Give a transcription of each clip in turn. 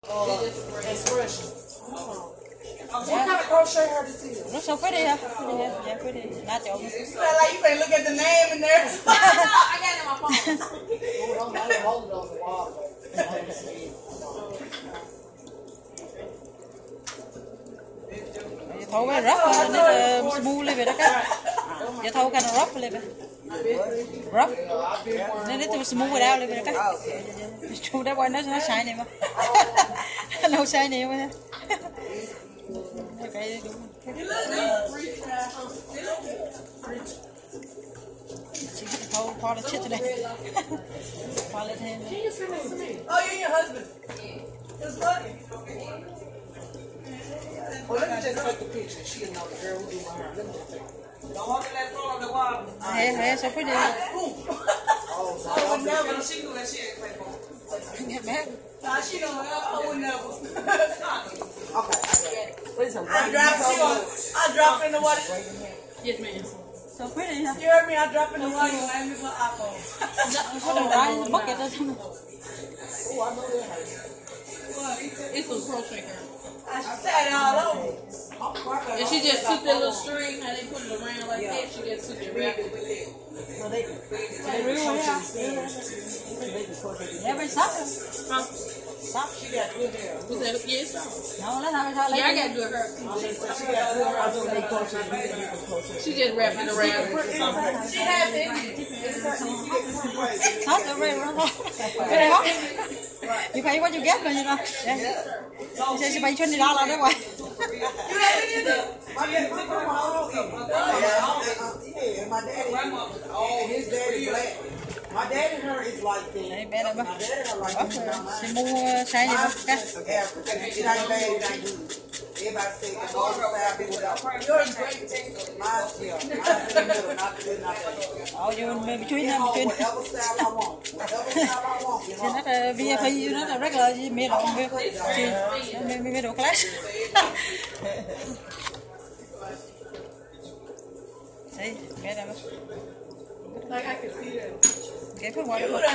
expression. What kind of crochet her this is? Looks so pretty, huh? Yeah, pretty. Not joking. You sound like you can look at the name in there. I got it on my phone. Hold it on the wall. Jeg tror, det er rough, lidt smule lidt ved det, kan? Jeg tror, det er rough lidt ved. Rough? Det er lidt smule der lidt ved det, kan? Hvis du der var noget shiny med. No shiny med det. Okay, det er Paul lidt shit today. Paul lidt hen. Oh, you're your husband. His what? Well, let me just take the picture. She'll know the girl who do my hair. Let me just take it. Don't hold that phone on the wall. Yeah, so pretty. Oh, I would never. She knew that she ain't play ball. Nah, she know. I would never. Okay. I dropped in the water. Yes, ma'am. So pretty, huh? You heard me? I dropped in the water. You made me put iPhone. Put them right in the bucket, doesn't it? Oh, I know that hurt. It's some crochet girl. I sat all over. And she just took that little string, how they put it around like that, she just took it wrapped it with it. No, they really Every summer. Huh? Stop. She got good hair. Was that yes? No, that's how it's Yeah, I gotta do it her. She got good hair. I know they crochet. She just wrapped it around with something. She has it. Not the real one. Very hot. You pay what you get, you know. Yeah. You say she pay $20 that way. You have it in it? My grandma my daddy, his daddy black. My daddy and her is like that. Đấy, bé này bác. My daddy and her like that. Chị mua size gì bác? African. It ain't bad, it ain't good. Everybody say it's all style, people got yours great. Mine's, yeah. Mine's in the middle, not good, not bad. Oh, you in between them, between. Whatever style I want. Whatever style I want. Chị nói là VIP, nó là regular, middle class. See, bé này bác. Like I can see that. Okay, put water. I'm gonna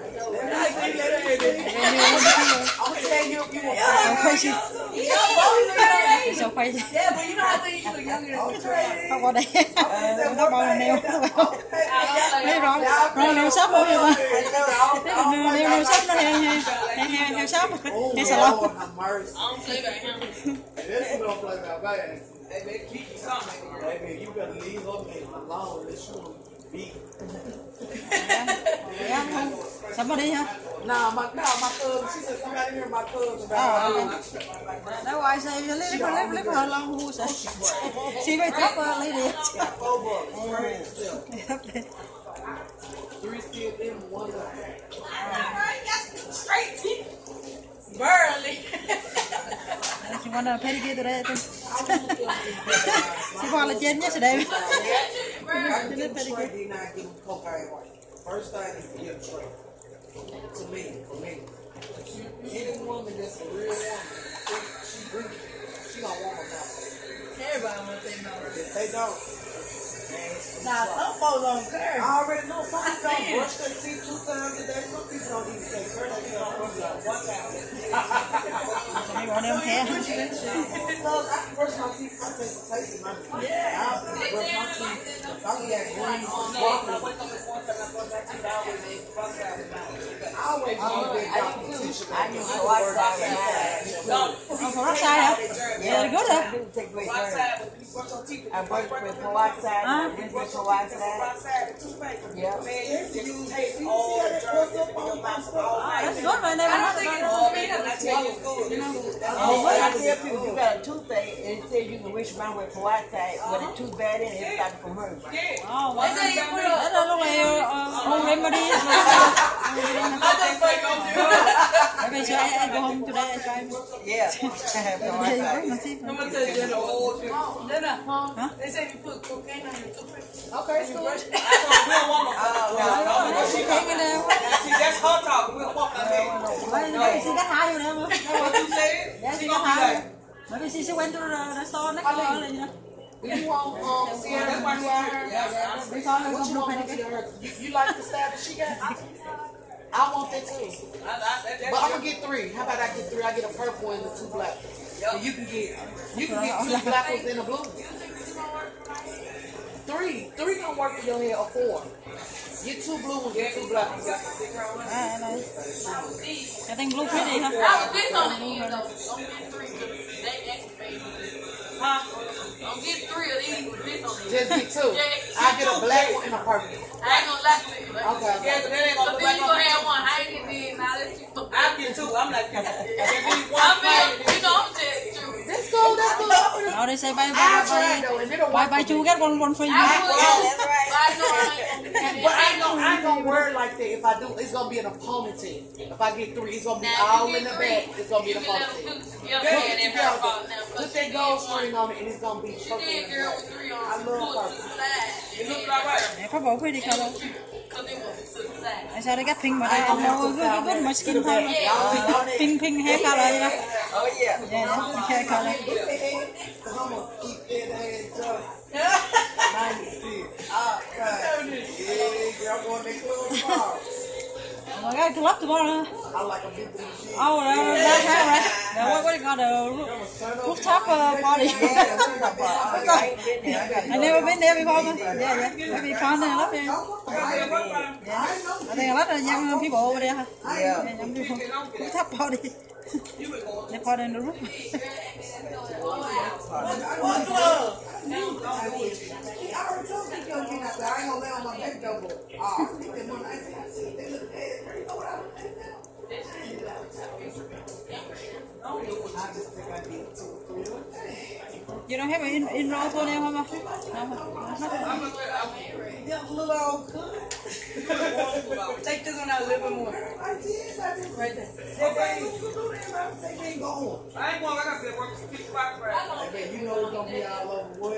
tell you if you want. So crazy. It's so crazy. Yeah, but you know I think you look younger than Không có đây. Nó bao nhiêu. Lấy rồi shop luôn rồi mà. Nêu shop nó heo shop. Heo salon. I don't play by him. This don't play that bad. Hey man, keep you something. Hey man, you better leave her man alone. This should be. Somebody hả? Nah, my cousin. She said somebody here, my cousin. That's why I say leave her alone. Who said? She may talk her lady. Three still in one left. Straight teeth. Burley. She want a pedicure today, I think. She want a gym yesterday. First thing is to get a tray. To me, for me. Any woman that's a real woman, she drinks, she don't want a mouth. Everybody wants their mouth. If they don't, Nah, some folks don't care. I already know some people don't brush their teeth 2 times a day. Some people don't even take care of their teeth 1 time. You want them hair? Because I can brush my teeth, I take some taste in my teeth. Yeah. I brush my teeth. If I can get green, broccoli. I always I use the white side of Oh, for our side, huh? Yeah, good, huh? I brush with the white side, and with the white side. Yeah. That's good, man. I don't think it's for me. I tell you, When I tell people you got a toothache, and it says you can wish mine with the white side, but it's too bad in it, it's got from her. Oh, well, that's look like your own remedy. Maybe so I go home today and try. Yeah. I have the white side. I'm going to tell you the old people. Huh? They say you put cocaine on your toothpaste. okay, it's cool. We don't want no Oh, she taking it. See, that's her talking. We don't want that man. Maybe she got high with them. What you said? Yeah, she got high. Maybe she went to the store next door, you know. You want, see, that's why you out here. We call her What you some want me to pedicure. her? You like the style that she got? I want that too. But I'm gonna get 3. How about I get 3? I get a purple and the 2 black. So you can get 2 black ones and a blue. 3 gonna work for your hair or 4. Get 2 blue ones, get 2 black ones. I think blue pretty, huh? I was this on the end though. Don't get 3 because they activate. Huh? Don't get 3 of these with this on the end. Just get 2. I get a black one and a purple. I ain't gonna lie to you. Okay. Yeah, but then you gonna have one. I ain't get in. Now let's see. I'll get 2. I'm like, I'm just true. That's cool, that's cool. Oh, they say I'll try though, and it'll work. buy 2 get one for you. I But I ain't gonna worry like that. If I do, it's gonna be in a ponytail. If I get 3, it's gonna be all in the back. It's gonna be in a ponytail. Put that gold string on it, and it's gonna be purple. I love purple. It looks like right. Yeah, purple pretty color. I saw they got pink, but I don't know good my skin color. Pink hair color, you know. oh yeah. Yeah, hair color. I'm gonna keep that ass up. 96. Yeah, girl, I'm going next little tomorrow. Oh my God, club tomorrow. I like a big shit. Oh, that's right. Now, what do you got? A rooftop party. I never been there before. Yeah. Maybe fun there. Love it. Yeah. I think a lot of young people over there. Yeah, young people. Rooftop party. They party in the roof. You don't have an in-roll for them, Mama? No. Take this one out a little bit more. Right there. They ain't going. I ain't going. I got to work 6 o'clock right. Hey, you know it's gonna be all over what?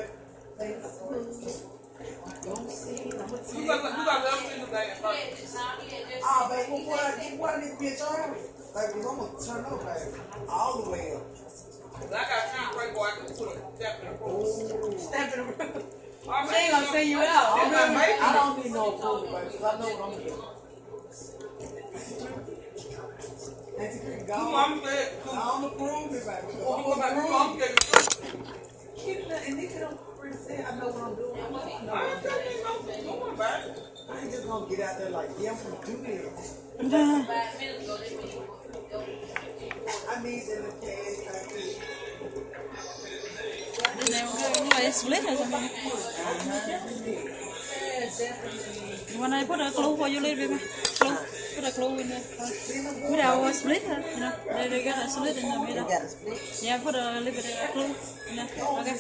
Don't see. I'm gonna see. You got to today. Ah, baby, what this bitch on? Baby, I'm gonna turn up, baby. All the way up. I got time right boy. I can put a step in the room. Step in the room. She ain't gonna send you out. I don't need no approval, baby, because I know what I'm doing. Go on approve me, baby. Keep it, and if you don't really say I know what I'm doing. I ain't just gonna get out there like, yeah, I'm gonna do this. I need them to cash like this. Split or something. You want to put a glue for you a little bit? Glue. Put a glue in there. Without a split, you know. They got a split in the middle. You got a split? Yeah, put a little bit of glue in there. Okay.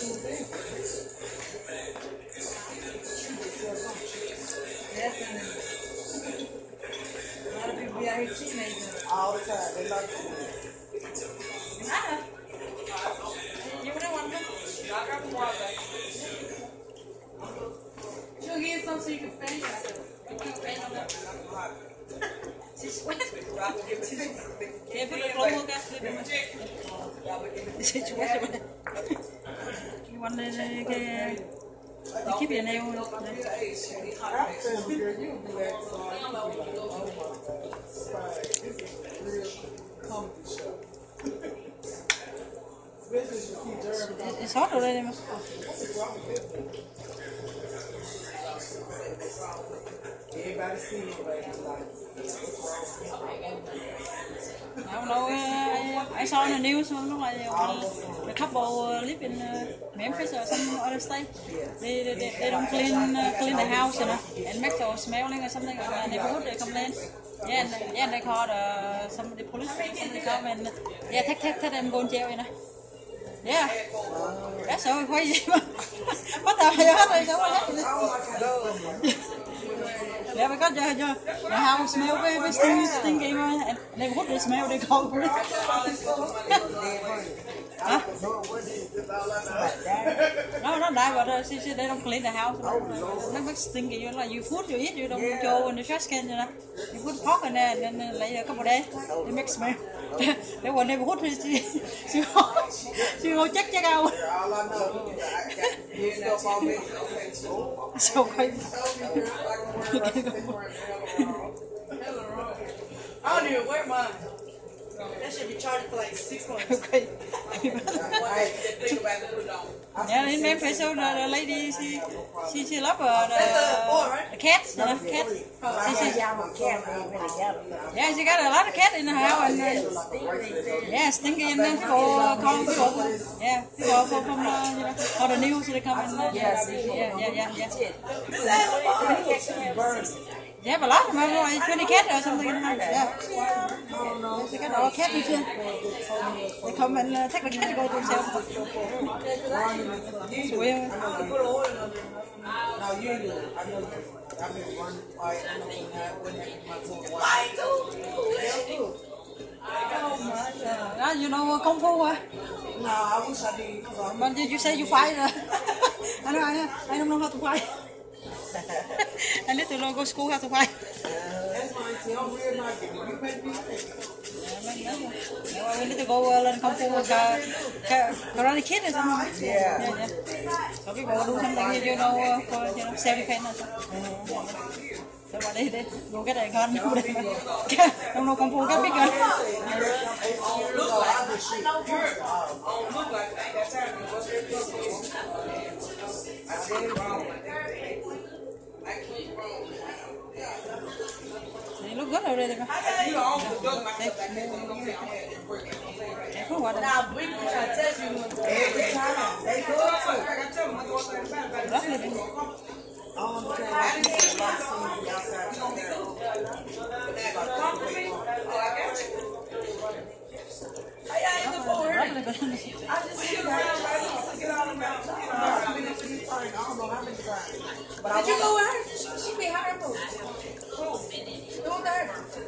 A lot of people be out here teenagers. All the time. They like to do it. You don't want to? I got some water. She'll get some so you can fan yourself. Yeah, put a glue, okay. You want to keep your nail on it? Girl, you do that song. Oh my God. This is a real comedy show. Especially if you see Jeremy. It's hot already, man. Everybody see it, baby. I don't know. I saw on the news look like a couple live in Memphis or some other state. They don't clean the house, you know, and make it smelling or something. And neighborhood they complain. Yeah, and they called some of the police. They come and take them go in jail, you know. Yeah, that's so crazy. What the hell is that? Yeah, because the house smell very stinky, and neighborhood they smell, they call for it. Huh? No, not that, but she said they don't clean the house. Nó rất stinky, you like you food you eat, you don't throw in the trash can, you know. You put pork in there and then later a couple of days, it makes smell. They want neighborhood, she go check out. All I know is stuff on me. So crazy. don't even wear mine. That should be charged for like 6 months. Okay. Think about it, put it on. Yeah, in Memphis, so the lady, she love the cats, you know, cats. Yeah, she got a lot of cat in the house, and yeah, stinky and then people come yeah, people from you know, for the news they come in. Yeah. They have a lot of them, like 20 cats or something in the house. Yeah, they got all cats in here. They come and take the cat to go to themselves. It's weird. No, you ain't good. I know you. I've been running quiet. I know when my tour. You know Kung Fu, No, I wish I did. but did you say you fight? I don't know how to fight. I need to know go school how to fight. That's fine. See, I'm real not getting you. Make me We need to go learn Kung Fu with Karate Kid or something. Yeah. So we go do something here, you know, for self-defense or something. So what they go get a gun. Don't know Kung Fu, get big gun. They look good already. What Now, we try to test you every time. They do it too. Did you go with her? She be higher for Go with her.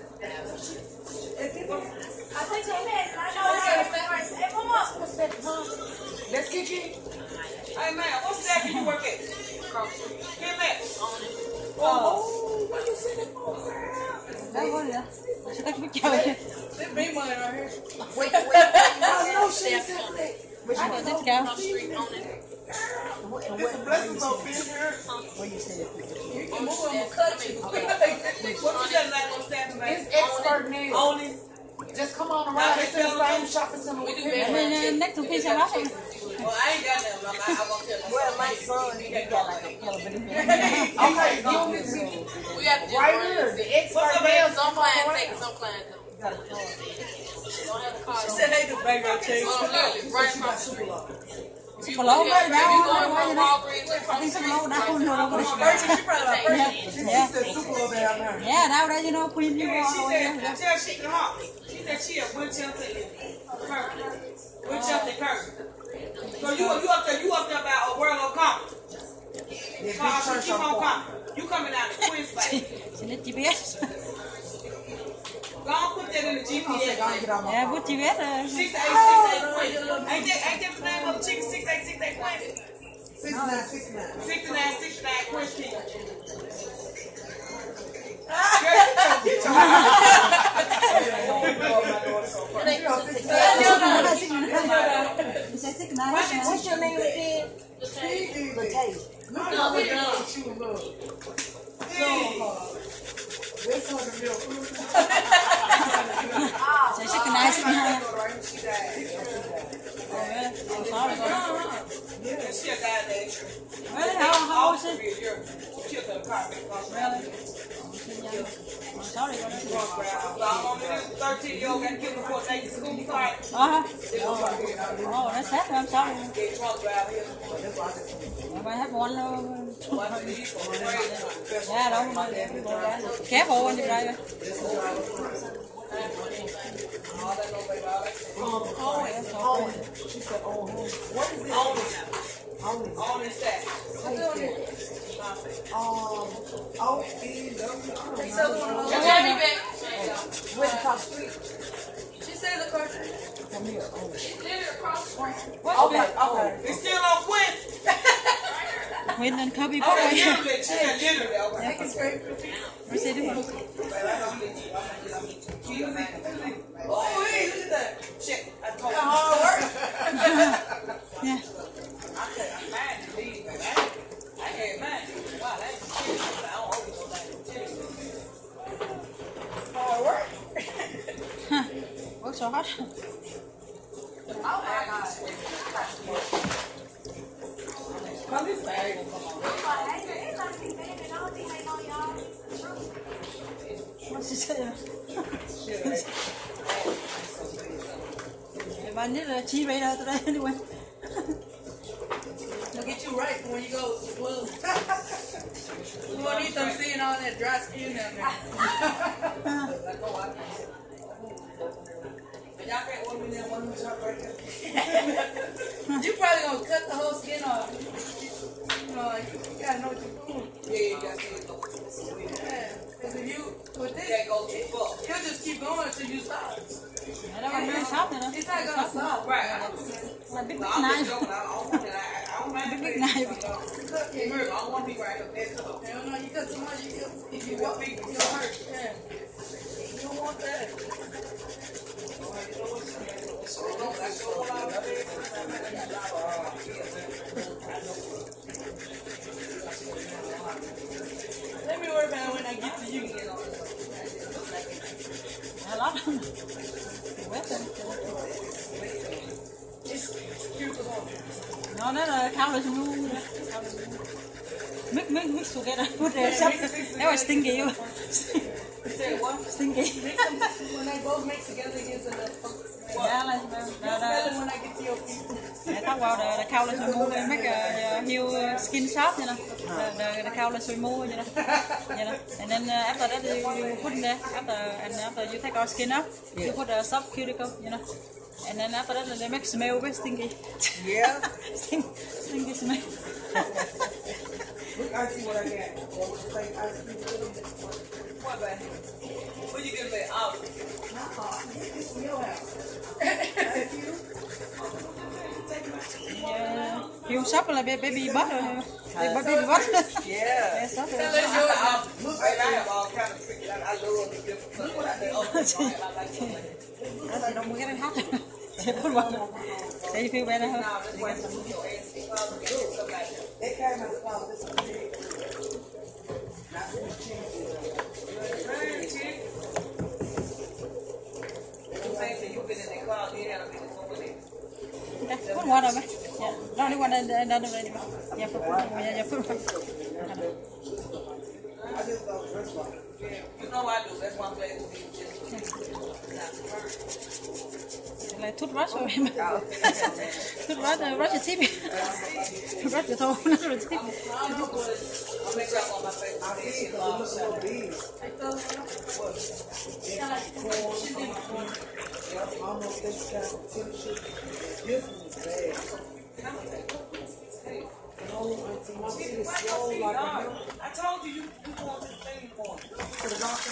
I think so. Hey, Mama. Let's kick it. Hey man, what staff you work at? Get back. Oh, what you sitting for? There's big money right here. Wait. No shit. Let's go. It's a blessing about being here. You can move them and cut you. What you said like on staff, man? It's expert nails. Only. Just come on around. It's in the same shopping center. We do Next to piece of rock. Well, I ain't got that. I won't tell you. Well, my son, he got like a elevator. Okay, We have to right here. The expert nails. Some clients take it, some clients don't. Don't have the card. She said they do background checks. Right across the street. Below right now. I think some low down. She probably like Yeah. She said super over there. Yeah, now that you know, Queen, you go all the way there. Tell she can hop. She said she at Winchester Kirk. Winchester Kirk. So you up there by a World of Comp. Keep on coming. You coming out of Queen's Bay. She need GPS. Go on, put that in the GPS. Yeah, put GPS. 688 Queen. Ain't that the name of the chicken? 6868 Queen. 69 Queen. What's your name again? So she can ask me how. She a guy that Really? How old is she? She a Really? I'm sorry. I'm on this 13-year-old got killed before taking school card. Oh, that's that. I'm sorry. Get drunk out here. I have one. Yeah, don't. Careful when you drive. She said, oh, what is it? Only staff. She said the car. She did it across the street. Okay. It's still on Quinn. Quinn and Cubby boy. Literally. Take it straight. What's it doing? Oh, hey, look at that. Shit, I told you. Hard work. Yeah. I can't imagine these, man. I can't imagine. Wow, that's shit. I don't hold no damn shit. Hard work. Oh my God. Come this way. What's she saying? I need a cheese right out today anyway. Look at you right when you go to the club. You won't need them seeing all that dry skin down there. Y'all can't order me that one shot right there. You probably gonna cut the whole skin off. You know, like, you gotta know what you're doing. Yeah, you gotta see it. Yeah, because if you put this, you'll just keep going until you stop. I don't want to stop it. It's not gonna stop. Right. My big knife. Big knife. I don't want to be right up there. Hell no, you cut too much, if you walk big, you'll hurt. Yeah. You don't want that. Let me worry about it when I get to you. I love them. No, no, no, countless moon. Mix together. Put the shop. That was stinky. Stinky. When they both mix together, it gives enough funk. Yeah, like When I get to your feet. I talk about the countless moon. They make a new skin shop, you know. The countless moon, you know. And then after that, you put in there. After you take our skin off, you put a soft cuticle, you know. And then after that, they make smell very stinky. Yeah. Stinky smell. Look, I see what I got. What, baby? What you give me? Oh. It's your house. Yeah. You shop like baby butter. Baby butter. Yeah. Yes, that's Look, I have all kind of freaking. I love the different. Look what I did. You don't get it hot. Put one. So you feel better, huh? They came out of closet. This one big. Not so much cheese. You've been in the closet. You haven't been over there. Okay, put one of it. Yeah. No, you want another ready. Yeah, put one. Yeah, put one. I just don't dress like it. You know I do. That's why I'm glad to be just like toothbrush or toothbrush, brush your teeth. Brush your toe, not your teeth. I'll make that on my face. I see it. It looks so big. Almost this kind of temperature. This is bad. I told you want this thing for me. For the doctor.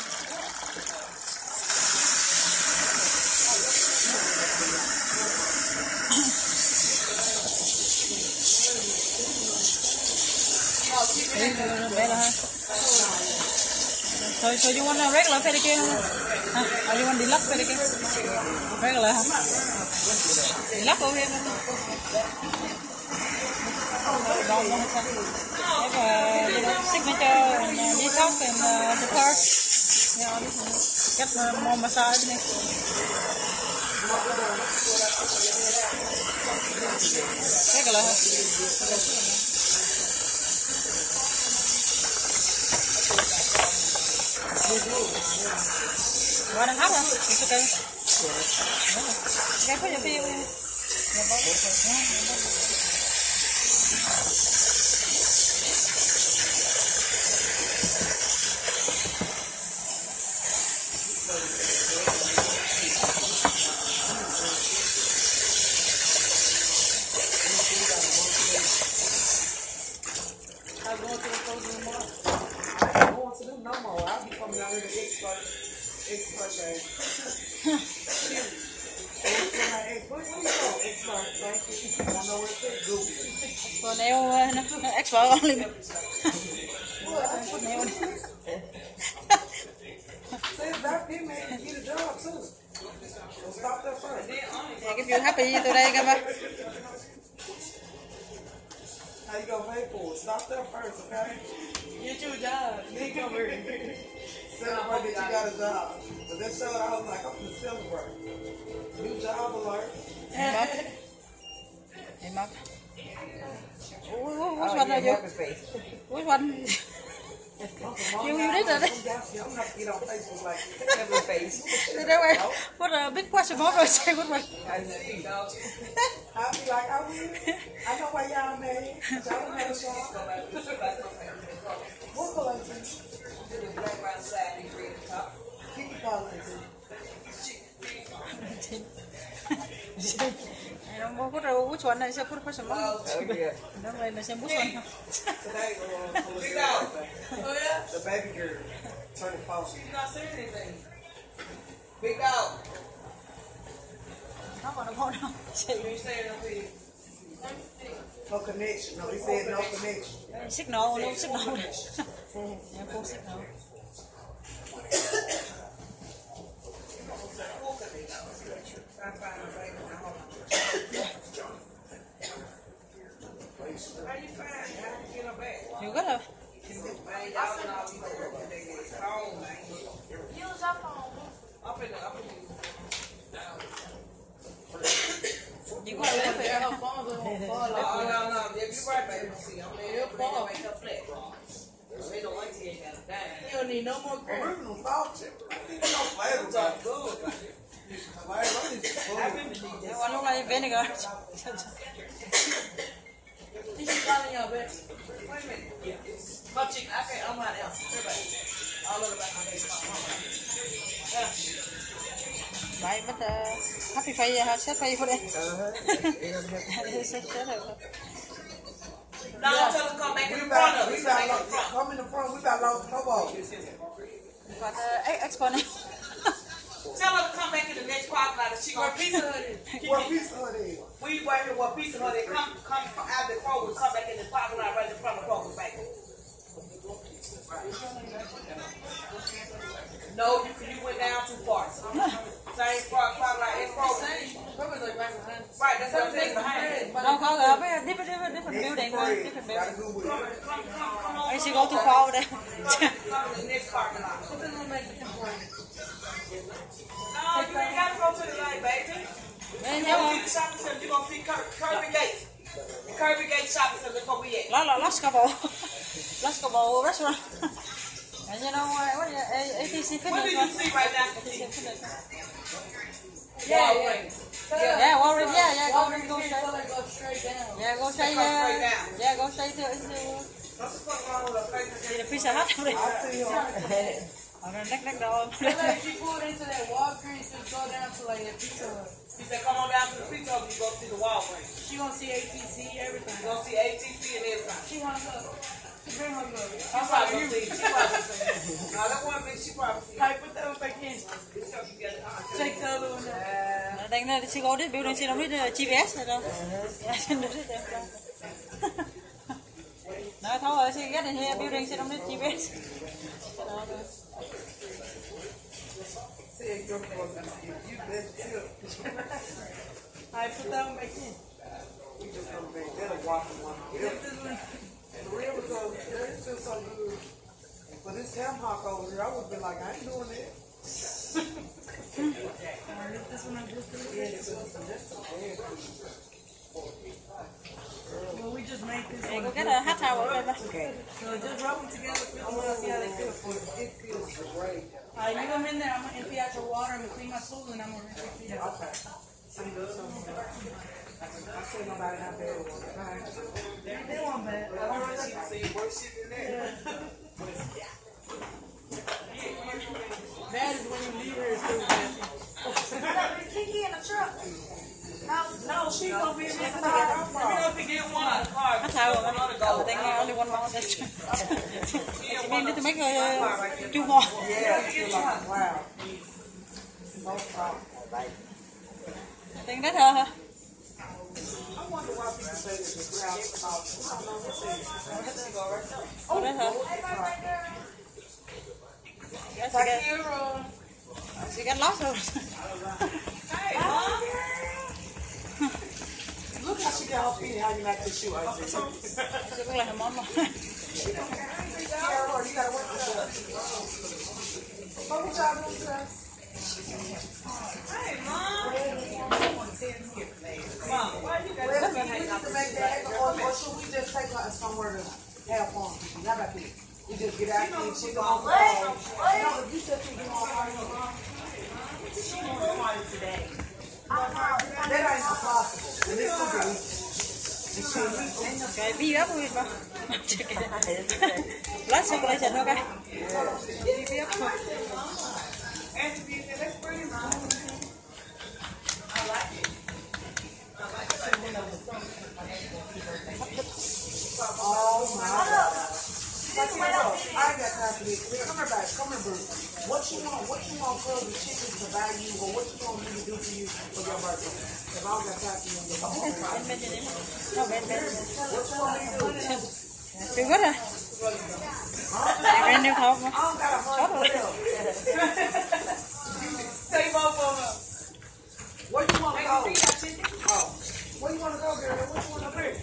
So you want a regular pedicure? Huh? Or you want deluxe pedicure? Regular, huh? Deluxe over here. Signature and detox and the part. Yeah, get more massage. Regular, huh? What a hot, it's okay. Okay, put your feet in. Còn eo nó expert only. Nail. If you're happy today, come back. How you gonna pay for it? Stop there first, okay? Get your job. Then come here. Celebrate that you got a job. But that showed I was like, I'm gonna celebrate. New job alert. Hey, Mom. Which one are you? Which one? You did that. I'm gonna get on Facebook like happy face. What a big question mark. I say, what one? I'll be like, I know why y'all mad. Y'all don't have a job. What color is it? Black around the side and green at the top. Kiki color is it? I don't know which one. I said, put a question mark. Oh, yeah. Don't worry, I said, which one? Today, the baby girl turned false. She's not saying anything. Big dog. I want to go now. You ain't saying nothing. No connection. No, he said no connection. Signal, no signal. Yeah, full signal. You got her. Use your phone. You got her. Her phone will fall off. No. You're right, baby. See, I'm going to make her flat. We don't like to get that. You don't need no more credit. Original thought chip. I think no flavor. Good. I look like vinegar. She's calling your bed. Wait a minute. My chick, I can't, I'm not else. Everybody. All of the back of my Right, but happy for you. Set for you for that. Now tell them come back in front of us. Come in the front. We got lost football. But exponent. Tell her to come back in the next parking lot. She gonna Pizza Hut is. What piece of it is? We right here where Pizza Hut is. Come out the Kroger, come back in the parking lot right in front of Kroger's back. No, you went down too far. Same parking lot in Kroger. Right, that's what I'm saying behind. No, go up. Different building. Different building. I should go too far over there. Come in the next parking lot. No, you ain't gotta go to the light, baby. Man, You're gonna see the shopping center. You're gonna see Kirby Gates. The Kirby Gates shopping center. That's where we at. Let's go restaurant. And you know what? ATC Fitness. What did you see right now? Yeah, Walgreens. Yeah, go straight down. Yeah, go straight down. Yeah, go straight to. What the fuck wrong with a face? See the Pizza Hut. I'm gonna neck dog. If you pulled into that Walgreens, just go down to like a Pizza Hut. She said, come on down to the Pizza Hut and you go see the Walgreens. She gonna see ATC, everything. You gonna see ATC and everything. She wanna go. Bring her go. She probably see. She probably see. No, that one bitch, she probably see. Hey, put that one back in. Take the other one out. I think that she go this building. She don't need GPS at all. Yeah, she don't need that. No, thôi, she get in here building. She don't need GPS. Hey, put that one back in. We just come back. That'll walk one. The real was so it feels so good. But this ham hock over here, I would be like, I ain't doing that. This one up just a little bit. Well, we just made this Hey, one. go get a hot towel. Okay. So just rub them together. I want to see how they feel. It feels great. Alright, you come in there. I'm gonna empty out your water. I'm gonna clean my tools and I'm gonna rinse your feet out. Okay. I see nobody out there with one. They want bad. Bad is when you leave her still bad. Kiki in the truck. No, she gonna be in the car. Let me know if you get one out of the car. Hot towel. I think only one more. That's true. You need to make two more. Yeah, it's like, wow. No problem. I think that's her. I wonder why people say that the ground's about. Oh, that's her. Yes, she got lost of it. Hey, Mom. Look how she got her feet hanging out the shoe. I see. She look like her mama. You gotta work with her. What would y'all do today? Hey, Mom. Mom, why you got Well, we need to make that happen, or should we just take her somewhere to have fun? How about this? We just get out there and she go on the road. No, if you said she get on party, she won't party today? that ain't impossible. And this could be. Cái bi ấp luôn ba. Lát xong lại chặt nó cái. Bi ấp thôi. Oh my God. I ain't got time for this. Come here, back. Come here, Bruce. What you want for the chicken to buy you, or what you want me to do for you for your birthday? If I don't got time for you, I'm going to No, ven. what you want me to do? Bị quất à? Em đeo khẩu mà. I don't got a hundred. Say more for her. Where you want to go? Oh. Where you want to go, girl? What you want to do?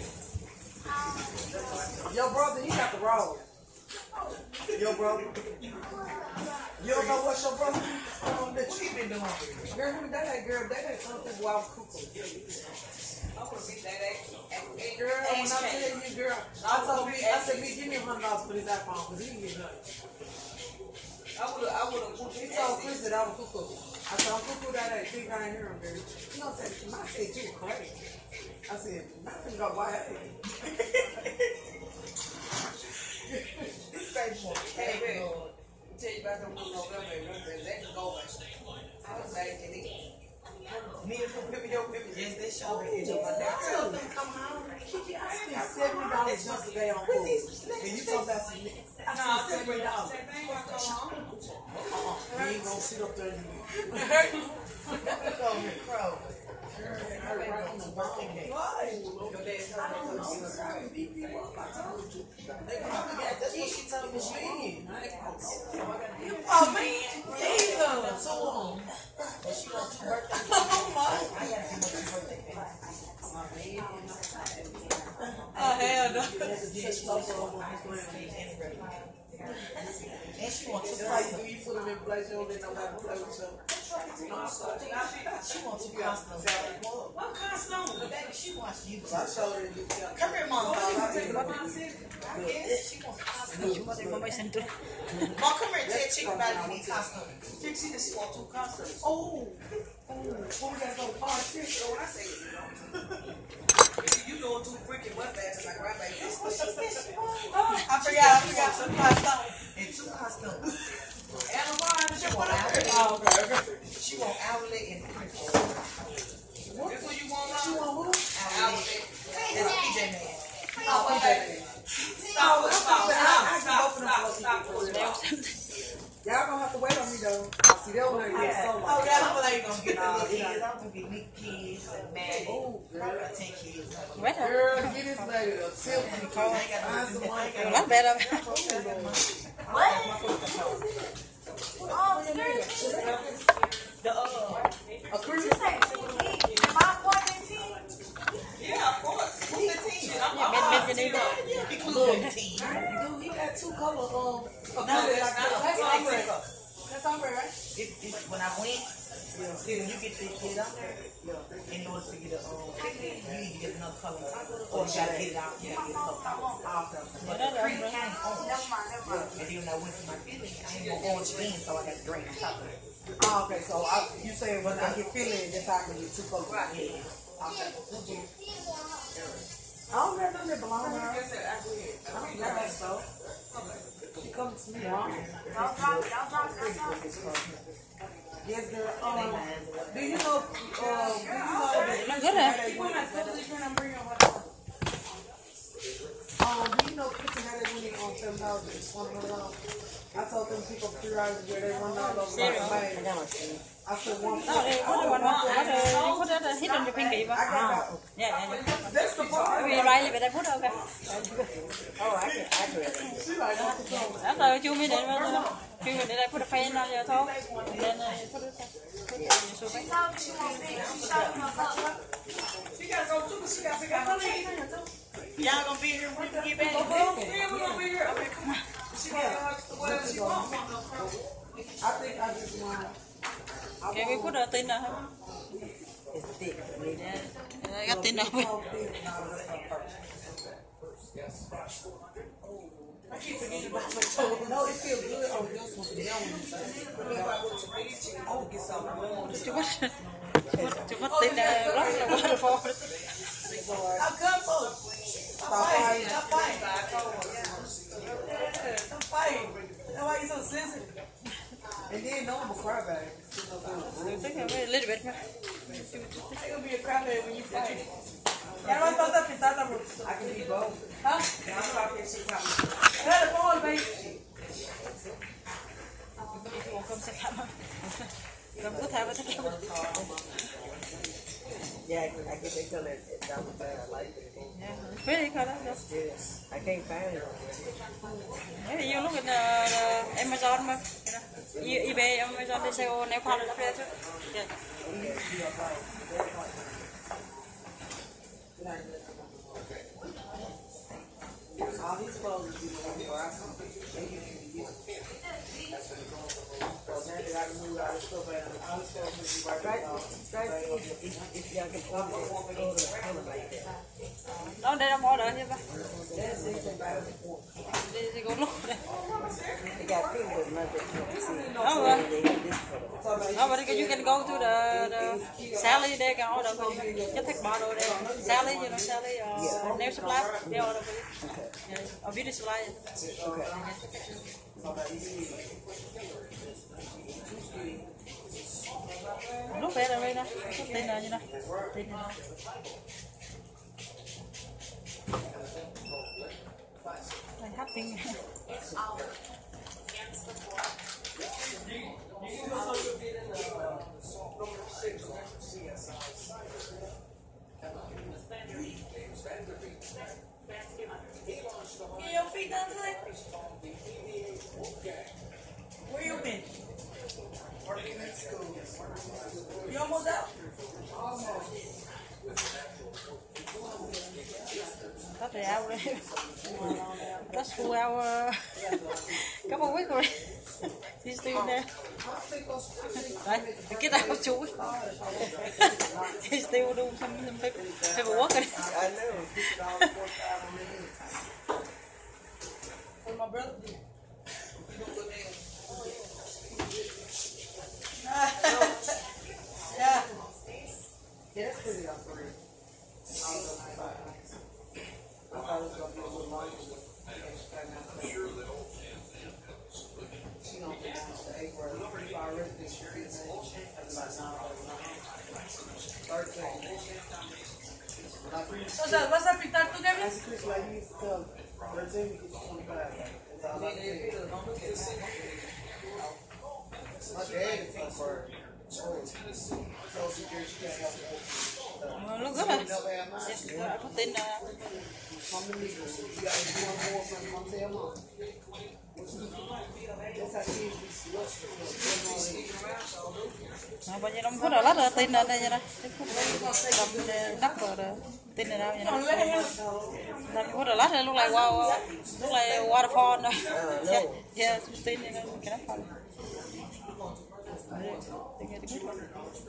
Your brother, he got the roll. Your brother. You don't know what's your brother? That you been doing. Girl, that ain't something wild cuckoo. I want to be that Hey, girl, when I tell you, girl, I said, me, give me $100 for this iPhone, because he can get nothing. I would have. He told Chris that I was cuckoo. I said, I'm cuckoo that ain't. Think I ain't hear him, girl. You know what I'm saying? I said, you crazy. I said, nothing got white. This baby won't hey, man. Tell you about them November, they can go back. I was like, me and some people, yes, they show me. I tell them, come home. I spent $70 yesterday on food. And you talk about some niggas. I spent $70. You ain't gonna sit up there and eat. Crow. Oh man, Jesus. So long. She wants her birthday. Oh, hell no. And she wants to play. Do you put them in place? You don't let nobody play with you. She wants to costume. What costume? She wants you. I showed her. Come here, Mom. She wants costume. Không phải sinh trụ. Mom, come here and tell Chick about it. Need costumes. Chick, she said she wants 2 costumes. Oh, who got no party? So I say, you know too freaking what fast like right back. That's what she said she wants. I forgot 2 costumes. And 2 costumes. She want outlet. She want outlet and princess. That's what you want, Mom? She want who? Outlet. That's PJ Man. Oh, PJ Man. Stop. Y'all gonna have to wait on me though. See, that one ain't so long. Oh, yeah, I'm gonna get the little kids. I'm gonna get big kids and mad. Oh, girl. 10 kids. Quét hả? Girl, get this lady a tip. Lát bé đâu. A cruise? Yeah, of course. Who's the team? Bên trên đi đâu? Including the team. Dude, he got 2 colors No, that's ombre. That's ombre, right? When I went, see when you get the kid out there, in order to get a picnic, you need to get another color. Or you gotta get it out, you gotta get some off them. But the cream came orange. And then when I went to my feeling, I ain't no orange bean, so I got the green on top of it. Oh, okay, so you saying when I get feeling, that's how I can get 2 colors. Right, yeah. Okay. I don't got nothing that belongs to her. I don't got that stuff. She comes to me wrong. Yes, girl. Do you know Rất là. do you know Kitchen had it when they on $7 it's $100? I told them people $3 where they $1 over the I said one. Nó đi có đó hidden the pinky ba. Yeah. That's the part. Vì right về đây phút đâu kìa. Oh, I can it. She like Đó rồi chú mới đến đó. Chú mới đến đây put a fan on your toe. Then put it. She gotta go too, she gotta figure out her leave. Y'all gonna be here when we get back? Yeah, we're gonna be here. Okay, come on. She don't well, she won't want no crumb. I think I just want. Can we put a thin now? It's thick. Yeah, I got thin now. I keep forgetting about my toe. No, it feels good on this one. The other one. I will get something warm. Too much thin now. Lots of water for it. I'll come for it. I'm fighting. I'm fighting. That's why you so sensitive. And then no one will cry about it. A little bit more. You're gonna be a crybaby when you fight. Ya no vas a pintar la bolsa. I can be both. Huh? I'm talking shit out. Dale, pongo, baby. Come to camera. Come to camera. Yeah, I get that color. That was bad. I like it. Yeah, pretty color. Yes. I can't find it. Maybe you look at the Amazon, eBay, Amazon, they say, oh, nail polish up there too. Yeah. All these clothes is for us. So now that I can move out of stuff, all this stuff is right If y'all can put it color like that. No, they don't order here, but That's it about it. they go look there. They got pink with nothing. Oh, well. They have this color. No, but you can go to the Sally, they can order for you. Just take bottle there. Sally, you know, Sally, or nail supply, they order for you. Okay. Yeah, or beauty supply. Okay. Look better right now. Thin now, you know. Thin now. Like happy. Get your feet done today? Where you been? Working at school. You almost out? That's the hour. That's 2 hours. Couple of weeks already. He's still there. Right, get out, Chú. He's still doing some paperwork. I know. What my brother did? Yeah. Yeah, that's pretty up for real. I thought it was going to be a little longer. She don't finish the 8th grade. I already think she fits in. That's about 13. O sea, ¿vas a pintar tú, Kevin? That's Chris, like you used to tell 13 to 25. That's all I said. My dad is up for it. Social Security, she can't help it. Look good. I put in Mama legal. You got to do one more from mom tell mom. That's how kids be no, but you don't put a lot of thin in there, you know. They put nắp vào the thin it out, you know. Then you put a lot, it look like wow, look like waterfall. No? Yeah, it's thin, you know. Can I fall? They get a good one.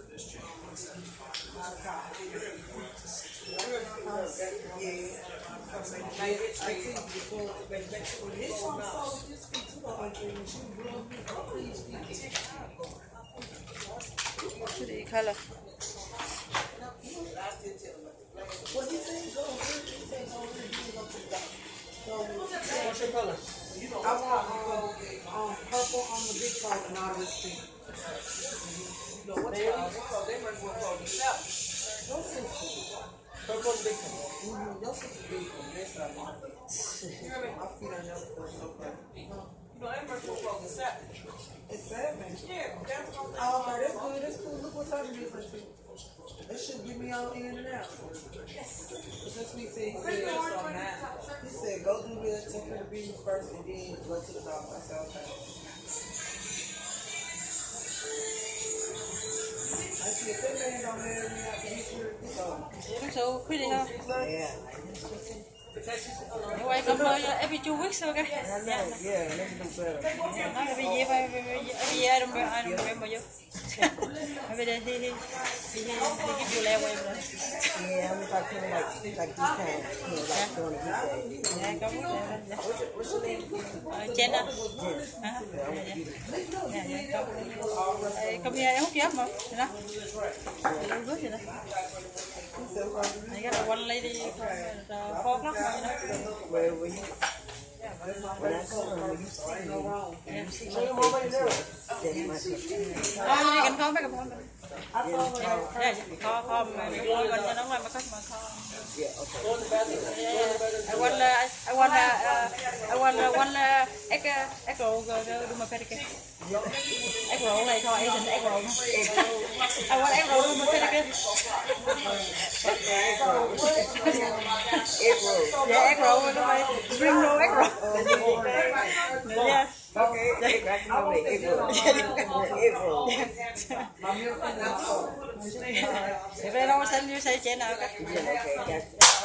Pretty color. What do you think? What's your color? I want purple on the big phone and all this thing. You know what they must work on the south. Your sister. Purple and big one. Your sister big one. That's what I want. My feet are never so bad. You know, they must work on the south. It's 7. Yeah, that's what Oh, that's good. That's cool. Look what's happening different. That should get me all in and out. Yes. That's what he said. He said, go do this, take care of the business first, and then go to the doctor. I said, okay. I see if that man don't marry me, I can make sure it's over. It looks so pretty, huh? Yeah. Anyway, come every 2 weeks, okay? Yeah, let's do better. Not every year, but every year I don't remember you. Every day he give you leeway. Yeah, I'm talking like this time, like during the weekday. Yeah, come on. What's your name? Jenna. Come here, I hook you up, you know? You're good, you know? I got one lady from 4 o'clock, you know? Where were you? When I come home, you see me. You see my face, you see my face. Oh, you can call back upon me. Yeah, you can call me. When you don't like my customer, call me. Yeah, okay. I want one egg roll to do my pedicure. Egg roll này thôi, Asian egg roll. I want egg roll to do my pedicure. Egg roll. Yeah, egg roll to my spring roll egg roll. Yeah. Okay, egg roll. Egg roll. If they don't send you, say Jenna. Okay. Okay, gotcha.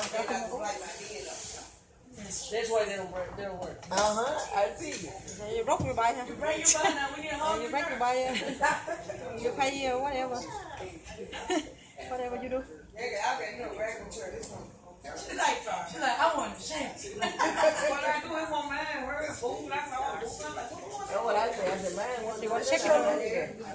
That's why they don't work. I see. You broke your bike, huh? You break your butt now. We get home. You break your bike. You pay whatever. Whatever you do. She's like, I want to change. What I do is want mine. Where is food? That's all. That's what I said. I said, man, what You want to check it out? They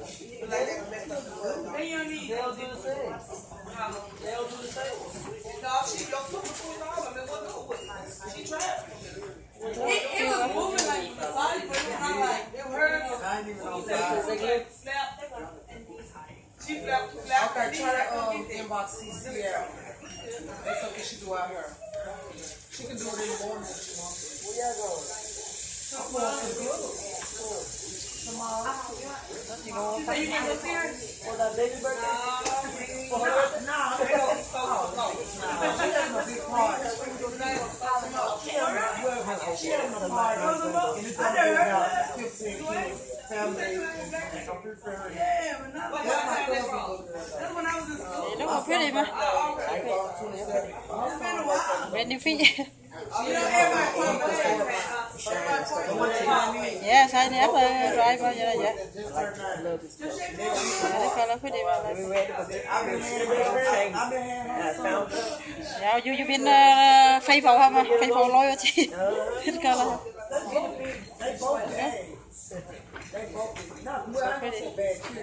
don't need. They'll do the same. They'll do the same. No, she don't put the food on them. What do with she tried. It was moving like massage, but it was not like it hurt. I didn't even know that. She flapped. Okay, try to inbox CCL. That's something she do out here. She can do it in the morning if she wants to. Where y'all going? Tomorrow. You can go see her? For that baby birthday? For her birthday? No, she having a big party. She having a party. And it's going to be about 15 kids, family, and I'm preparing. Yeah, but not like that's when I was in school. They look pretty, man. I bought 27. Brand new feet. You know, everybody Yes, I never drive on you. Yeah. I love this stuff. They color pretty, man. I've been ready for this. I've been ready for this. I found it. Yeah, you've been faithful, huh? Faithful loyalty. This color. They both bad. They both not well, I don't say bad too.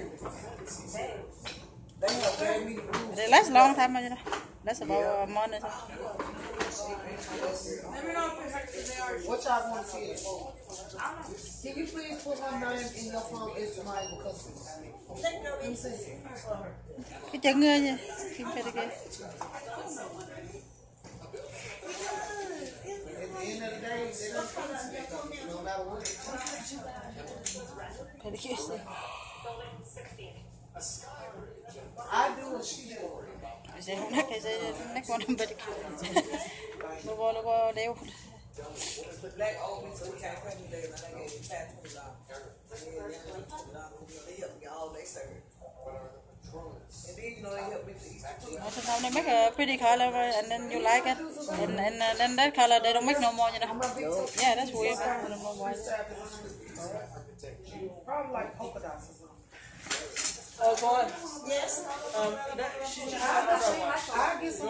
They have very many rules. They last a long time, you know. That's about a month. What y'all want to see? Can you please put her name in your phone as my customer? Cái chân ngươi nha. Phim pedicure. At the end of the day, they don't no matter what. Pedicure. I do what she do. Cái neck one pedicure. Logo đeo. The black old me, so we can't pay me there, and I gave you $20. They help me all day, sir. And then, you know, they help me to Easter too. Now they make a pretty color and then you like it. And then that color they don't make no more, you know. Yeah, that's weird. I don't know why. Probably like polka dots or something. Oh, boy. Yes. I'll get some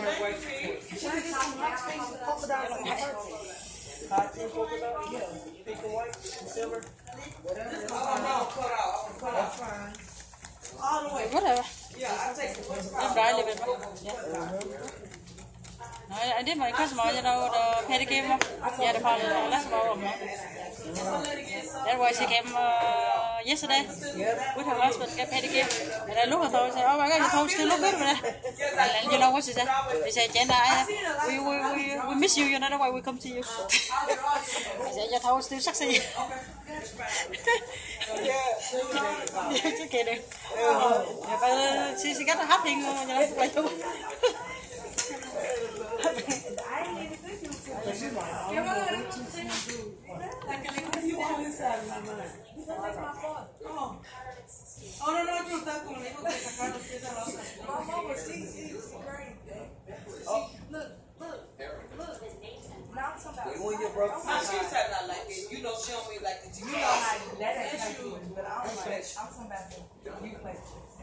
polka dots and Hot pink polka dot? Yeah. Pink and white and silver? Whatever. That's fine. All the way. Whatever. Yeah, I take the one. I'm dry a little bit. Yeah. No, I did my customer, you know, the pedicure. Yeah, the part last about a month. That was she came yesterday with her husband get pedicure. And I look at her and say, oh my God, your toes still look good. And you know what she said? She said, Jenna, we miss you, you know, that's why we come to you. I said, your toes still sexy. Just kidding. But she got a happy, you know, like you. Oh, no, yo estaba con el hijo que sacaron los pies a la otra. Mama, she's great. Oh, look. My she's not like that. You know, she don't be like that. You know how that ain't like you, but I don't like. I'm talking about you play.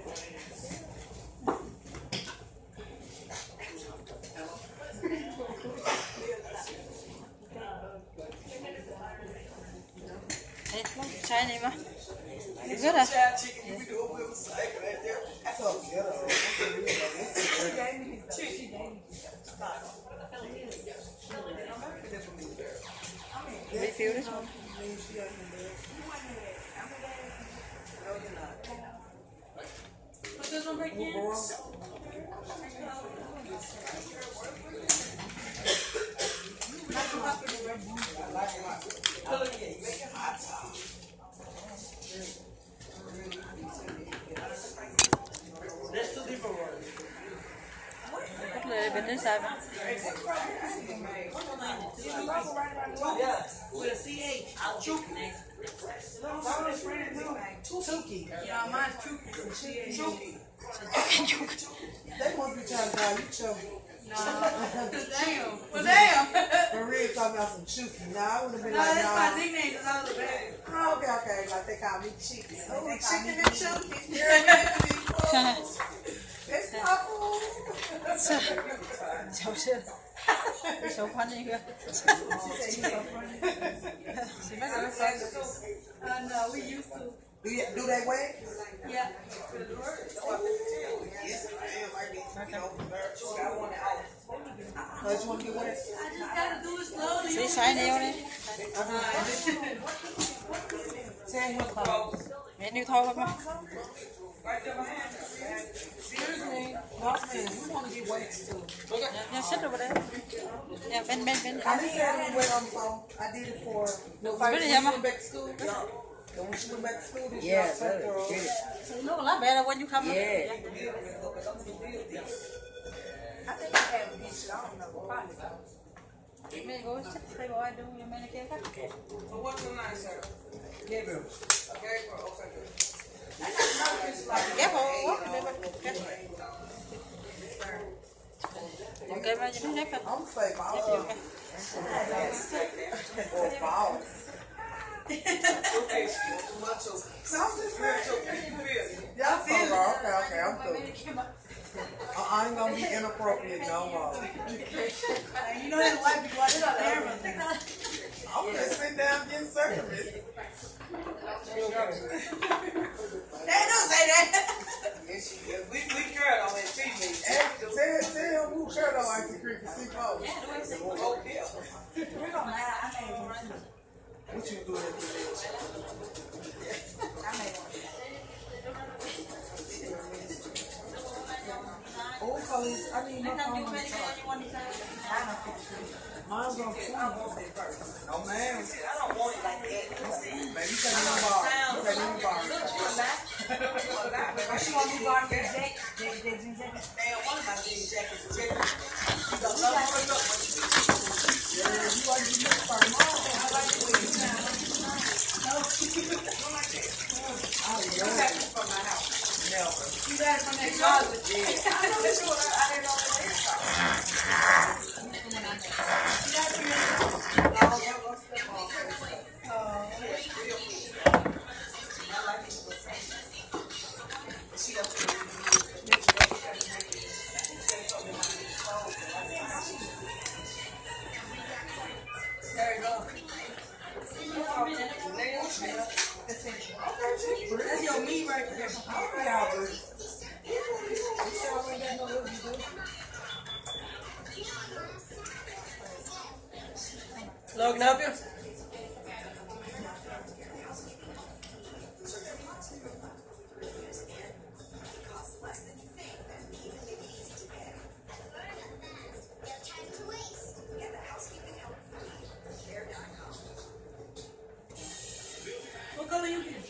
Hey, try name. You good? Child chicken, you be doing with a cycle right there. That's all good. They feel this one. Put this one back in. That's two different ones. Put a little bit inside. Yeah, with a CH. Chuki. Yeah, mine's Chuki. Chuki. They must be trying to call you chubby. Damn. Well, damn. Maria talking about some chooky. Nah, I would have been No, like, that's nah. my nickname because I was a baby. Oh, okay. Like they call me chicken. Oh, They call chicken me and chooky. It's not cool. So funny. No, we used to. Do they wait? Yeah. Yes, I am. I get I want it out. Oh, you want to get wet? I just gotta do it slowly. See shiny on it. Tell him about Menu thau không? Excuse me. Boss man, we want to get wet too. Yeah, sit over there. Yeah, bend. I didn't say I didn't wait on the phone. I did it for the fight when she went back to school. Yeah. And when she went back to school, this year, I took her off. So you look a lot better when you come. Yeah. I think I have a piece. I don't know. Probably so. Mày có chắc thấy có ai đâu nhưng mày kia khác. So what's your name, sir? Gabriel. Gabriel, okay. Ghép vào quá, đây mà. Ok, mà như thế này phải. I'm fake balls. Or balls. Okay, too much of. I'm just saying. Yeah, okay, I'm through. I ain't gonna be inappropriate no more. You know that white people watch the camera. I'm just sitting down getting service. They don't say that. Yes, she is. We girl on that TV. Tell who shirt on Ice Cream to see folks. Okay. We're gonna lie. I made one too. What you doing at the I made one. Oh, colors. I need my phone on the chart. Mine's on 20. No, man. I don't want it like that. Man, you can't even borrow. You can't even borrow. She want me to borrow your jacket? That jean jacket? Man, one of my jean jackets is different. You got love for it up. Yeah, you like to look for mom. I like the way you sound. No. You got it from my house. Never. You got it from that closet? Yeah. I know this one. I didn't know that. That's your meat right there. Look, now, here. What color you get?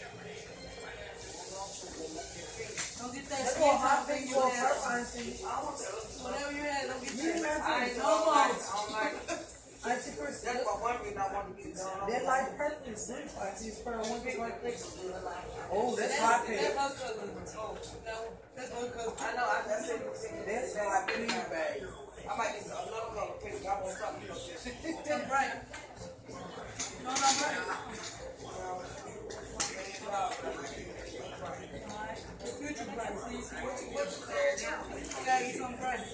Don't get that That's skin what my top thing thing was. you have. Whatever you had, don't get that. I ain't no more. Auntie Chris, That's what one reason I want to get done. that light purple is good. Auntie's pearl one is like this. Oh, that's hot pink. That's her color. Oh, no. That's her color. I know, I said you seen That's that. hot pink, babe. I might get another color pink. I want something, you know, just. That's right. gotta eat some bread.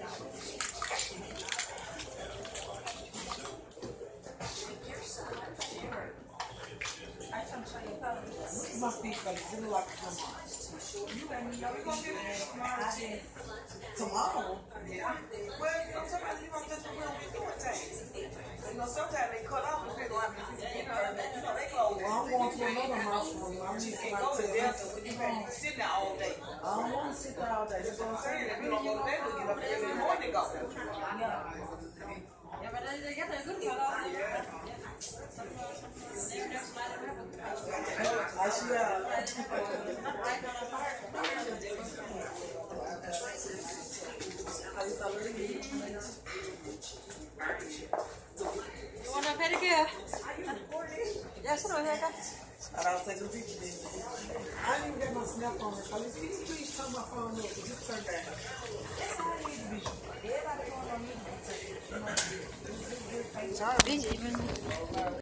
My feet like it look like come on. You let me know. We gonna get it tomorrow. Tomorrow. Yeah. Well, you know, sometimes you don't just when we doing things. You know, sometimes they cut off and people have to you know, they close. Well, I'm going to another house room. I need You somebody can't go to to Delta when you can't sit there all day. I don't want to sit there all day. That's what I'm saying. If you don't go to bed, we'll get up early in the morning to go. I should You want a pedicure? Yes, no, here, I don't take a picture then. I didn't even get my snap on it. Can you please turn my phone up? Just turn that. Så er vi